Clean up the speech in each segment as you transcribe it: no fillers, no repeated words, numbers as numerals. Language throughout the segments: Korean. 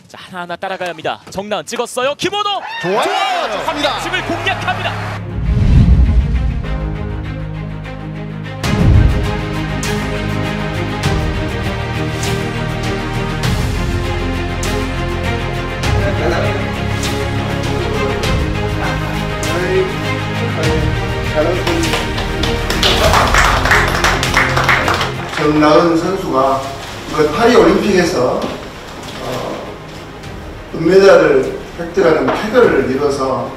자, 하나하나 따라가야 합니다. 정나은 찍었어요. 김원호 좋아요. 갑니다. 집을 공략합니다. 정나은 선수가 이번 파리올림픽에서 은메달을 획득하는 쾌거를 이뤄서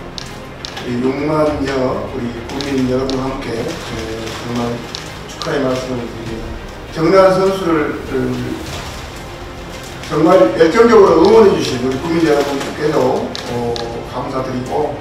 6만여 우리 국민 여러분과 함께 정말 축하의 말씀을 드립니다. 정나은 선수를 정말 열정적으로 응원해 주신 우리 국민 여러분께도 감사드리고,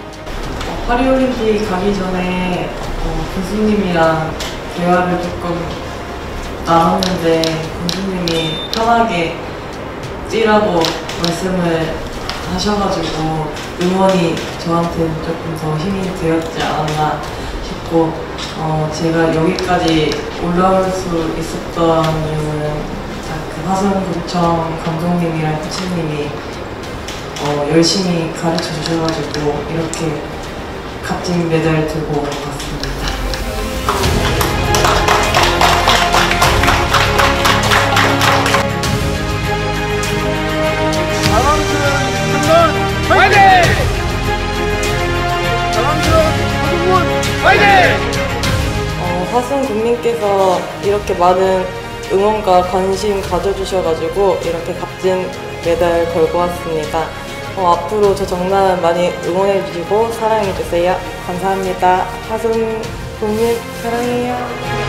파리올림픽 가기 전에 군수님이랑 대화를 조금 나눴는데 군수님이 편하게 뛰라고 말씀을 하셔가지고 응원이 저한테는 조금 더 힘이 되었지 않았나 싶고, 제가 여기까지 올라올 수 있었던 이유는 그 화성구청 감독님이랑 코치님이 열심히 가르쳐 주셔가지고 이렇게 값진 메달 들고 왔습니다. 화성 국민께서 이렇게 많은 응원과 관심 가져주셔가지고 이렇게 값진 메달 걸고 왔습니다. 앞으로 저 정나은 많이 응원해주시고 사랑해주세요. 감사합니다. 화성 국민 사랑해요.